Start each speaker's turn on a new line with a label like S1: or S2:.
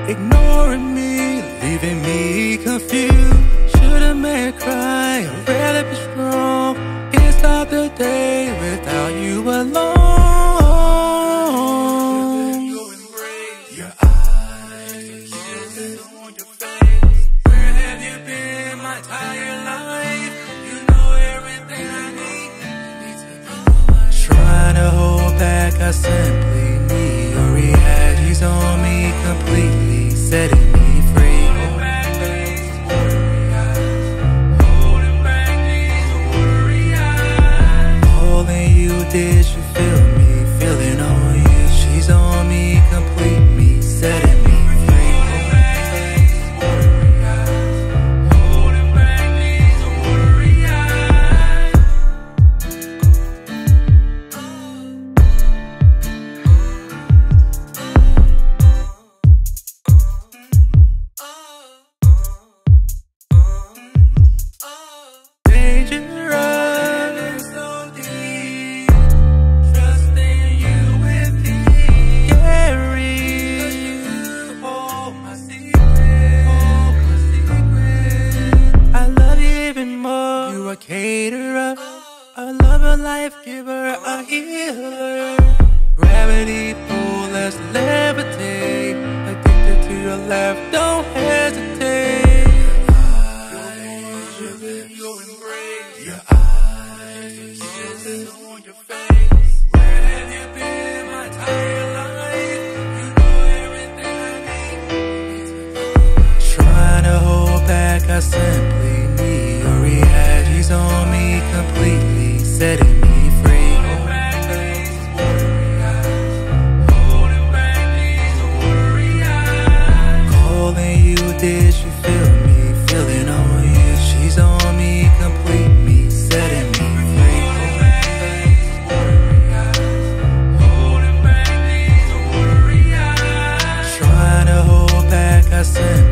S1: ignoring me, leaving me confused. Should've made her cry, I'd rather be strong. Can't stop the day without you alone. Your eyes, kisses on your face. Where have you been my entire life? You know everything I need. Trying to hold back, I simply need your reaction. She's on me completely, setting me free. Holding back these watery eyes. Holding back these watery eyes. Holding you, did you feel me? Feeling on you. She's on me completely, setting me free. Holding back these watery eyes. Holding back these watery eyes. Dangerous, so deep. Trusting you with these. Scary. You hold my secret. Hold my secret. I love you even more. You a caterer, a lover, life giver, a healer. Gravity pull, let's levitate. Addicted to your laugh, don't hesitate. Your eyes, kisses on your face. Where have you been my entire life? You know everything I need. Trying to hold back, I simply need your reaction. She's on me completely, setting me free. Holding back these watery eyes. Holding back these watery eyes. Calling you, did you feel me? Feeling on you. She's on me completely, setting me free. Holding back these watery eyes. Holding back these watery eyes. Trying to hold back, I said.